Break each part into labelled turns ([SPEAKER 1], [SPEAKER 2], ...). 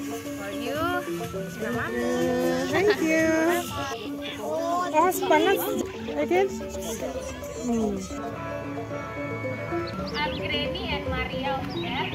[SPEAKER 1] For you, Mama.
[SPEAKER 2] Thank you. Oh, panas. Again.
[SPEAKER 1] I'm Granny and Maria over there.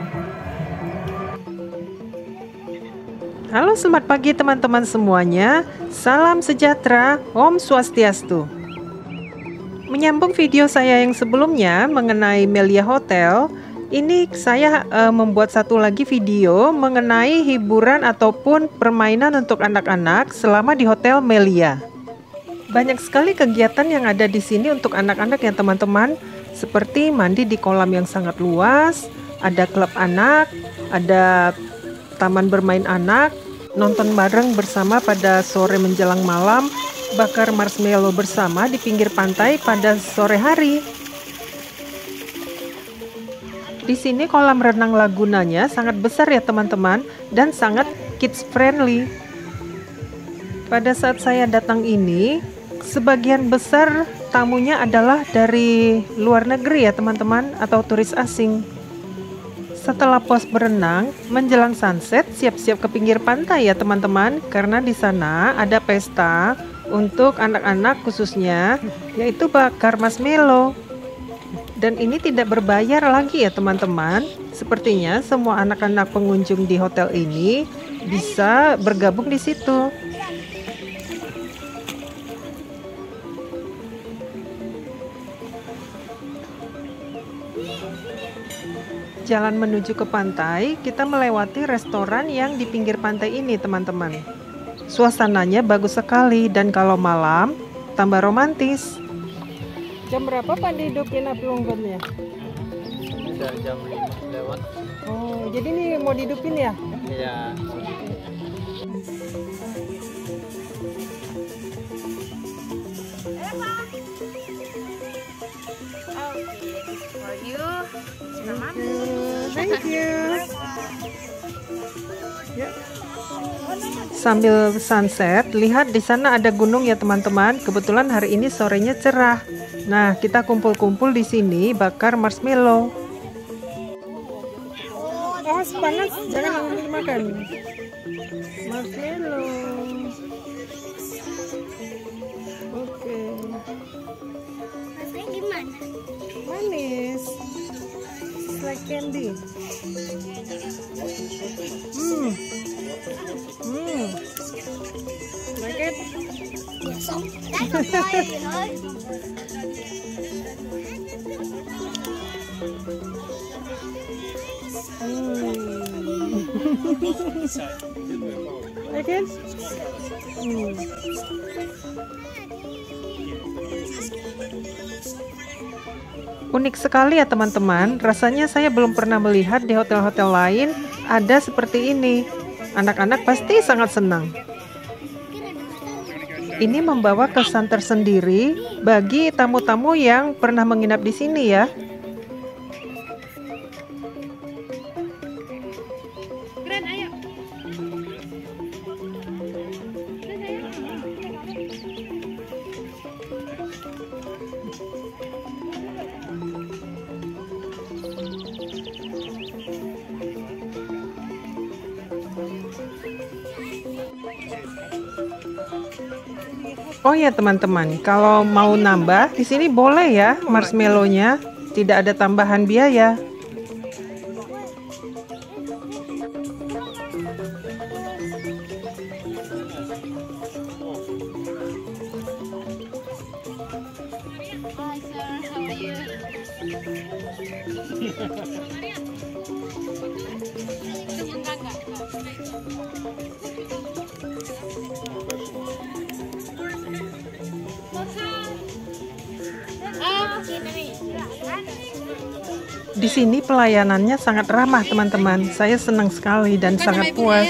[SPEAKER 2] Halo, selamat pagi teman-teman semuanya. Salam sejahtera, Om Swastiastu. Menyambung video saya yang sebelumnya mengenai Melia Hotel, ini saya membuat satu lagi video mengenai hiburan ataupun permainan untuk anak-anak selama di Hotel Melia. Banyak sekali kegiatan yang ada di sini untuk anak-anak ya teman-teman, seperti mandi di kolam yang sangat luas, ada klub anak, ada taman bermain anak, nonton bareng bersama pada sore menjelang malam, bakar marshmallow bersama di pinggir pantai pada sore hari. Di sini kolam renang lagunanya sangat besar ya teman-teman dan sangat kids friendly. Pada saat saya datang ini, sebagian besar tamunya adalah dari luar negeri ya teman-teman, atau turis asing. Setelah puas berenang, menjelang sunset, siap-siap ke pinggir pantai ya teman-teman, karena di sana ada pesta untuk anak-anak khususnya, yaitu bakar marshmallow. Dan ini tidak berbayar lagi ya teman-teman. Sepertinya semua anak-anak pengunjung di hotel ini bisa bergabung di situ. Jalan menuju ke pantai, kita melewati restoran yang di pinggir pantai ini teman-teman. Suasananya bagus sekali dan kalau malam tambah romantis. Jam berapa Pak dihidupin api unggunnya?
[SPEAKER 3] Udah jam 5 lewat.
[SPEAKER 2] Oh, jadi ini mau dihidupin ya?
[SPEAKER 3] Iya.
[SPEAKER 1] For you, Mama.
[SPEAKER 2] Thank you. Sambil sunset, lihat di sana ada gunung ya teman-teman. Kebetulan hari ini sorenya cerah. Nah, kita kumpul-kumpul di sini bakar marshmallow. Oh, panas, jangan langsung dimakan. Marshmallow. Oke.
[SPEAKER 1] Rasanya gimana?
[SPEAKER 2] Manis. It's like candy. Like it? Like it? Unik sekali ya teman-teman, rasanya saya belum pernah melihat di hotel-hotel lain ada seperti ini. Anak-anak pasti sangat senang. Ini membawa kesan tersendiri bagi tamu-tamu yang pernah menginap di sini ya.
[SPEAKER 1] Keren, ayo.
[SPEAKER 2] Oh ya teman-teman, kalau mau nambah di sini boleh ya marshmallow-nya, tidak ada tambahan biaya.
[SPEAKER 1] Hi sir, how are you?
[SPEAKER 2] Di sini pelayanannya sangat ramah teman-teman. Saya senang sekali dan sangat puas.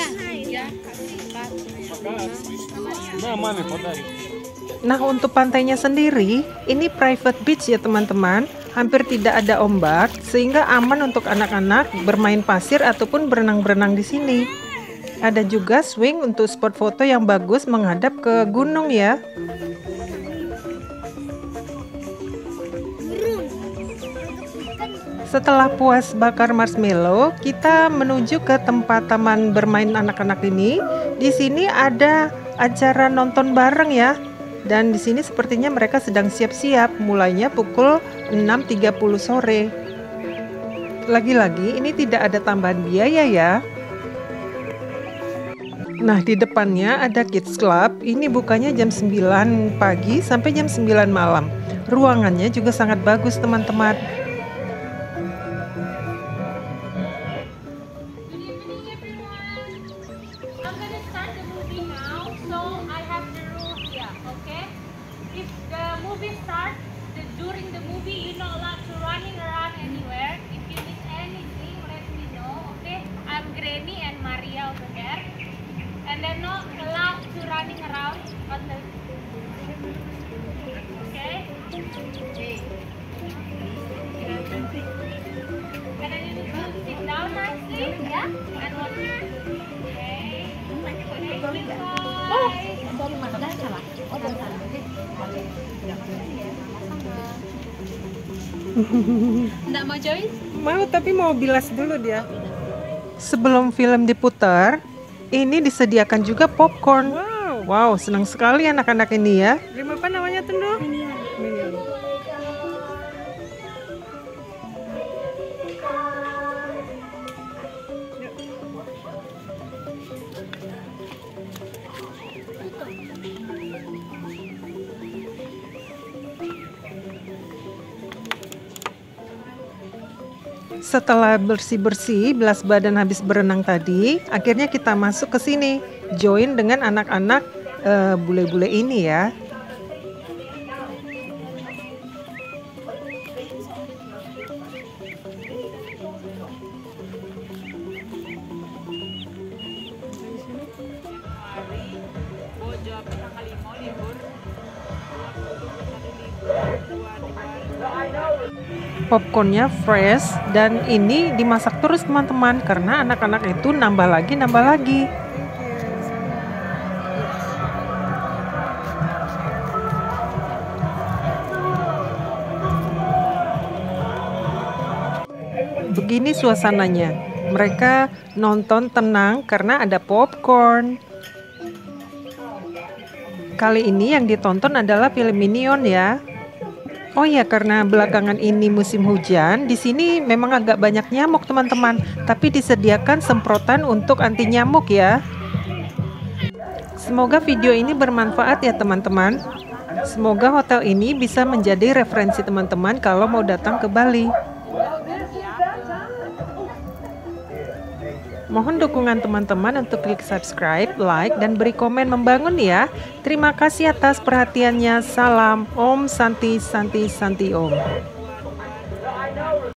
[SPEAKER 2] Nah, untuk pantainya sendiri, ini private beach ya teman-teman. Hampir tidak ada ombak, sehingga aman untuk anak-anak bermain pasir ataupun berenang-berenang di sini. Ada juga swing untuk spot foto yang bagus menghadap ke gunung ya. Setelah puas bakar marshmallow, kita menuju ke tempat taman bermain anak-anak ini. Di sini ada acara nonton bareng ya. Dan di sini sepertinya mereka sedang siap-siap, mulainya pukul 6.30 sore. Lagi-lagi ini tidak ada tambahan biaya ya. Nah, di depannya ada Kids Club. Ini bukanya jam 9 pagi sampai jam 9 malam. Ruangannya juga sangat bagus, teman-teman.
[SPEAKER 1] I'm gonna start the movie now, so I have the rules here, okay? If the movie starts, during the movie, you're not allowed to running around anywhere. If you need anything, let me know, okay? I'm Granny and Maria over here. And they're not allowed to running around on the... Okay? And then you need to sit down nicely, yeah? And watch it.
[SPEAKER 4] Nggak mau join?
[SPEAKER 2] Mau, tapi mau bilas dulu dia. Sebelum film diputar, ini disediakan juga popcorn. Wow, senang sekali anak-anak ini ya. Game apa namanya, Tundu? Minion. Setelah bersih-bersih, belas badan habis berenang tadi, akhirnya kita masuk ke sini, join dengan anak-anak bule-bule ini ya. Popcornnya fresh dan ini dimasak terus teman-teman, karena anak-anak itu nambah lagi. Begini suasananya, mereka nonton tenang karena ada popcorn. Kali ini yang ditonton adalah film Minion ya. Oh ya, karena belakangan ini musim hujan, di sini memang agak banyak nyamuk teman-teman, tapi disediakan semprotan untuk anti nyamuk ya. Semoga video ini bermanfaat ya teman-teman. Semoga hotel ini bisa menjadi referensi teman-teman kalau mau datang ke Bali. Mohon dukungan teman-teman untuk klik subscribe, like, dan beri komen membangun ya. Terima kasih atas perhatiannya. Salam Om Santi Santi Santi Om.